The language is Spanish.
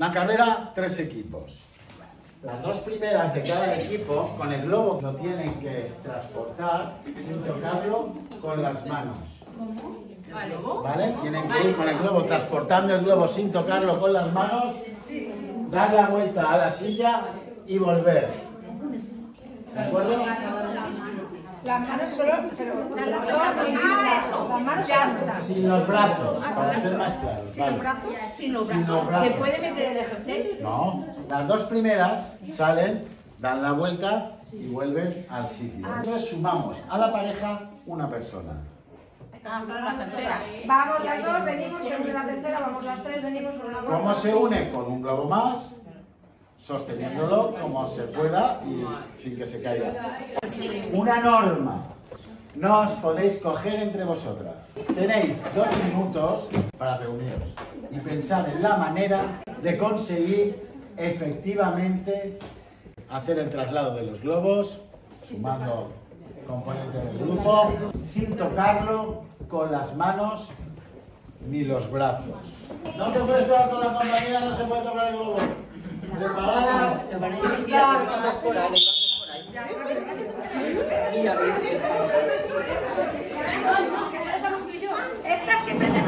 La carrera, 3 equipos. Las 2 primeras de cada equipo, con el globo, lo tienen que transportar sin tocarlo con las manos. ¿Vale? Tienen que ir con el globo, transportando el globo sin tocarlo con las manos, dar la vuelta a la silla y volver. ¿De acuerdo? Las manos solo, pero las manos sin los brazos, para ser más claros. Sin los brazos. ¿Se puede meter el ejercicio? No. Las 2 primeras salen, dan la vuelta y vuelven al sitio. Entonces sumamos a la pareja una persona. Vamos las 2, venimos sobre la tercera, vamos las 3, venimos sobre la cuarta. ¿Cómo se une? Con un globo más, sosteniéndolo como se pueda y sin que se caiga. Una norma. No os podéis coger entre vosotras. Tenéis 2 minutos para reuniros y pensar en la manera de conseguir efectivamente hacer el traslado de los globos, sumando componentes del grupo, sin tocarlo con las manos ni los brazos. No te puedes tocar con la compañera, no se puede tocar el globo. ¿Preparadas? Esta siempre se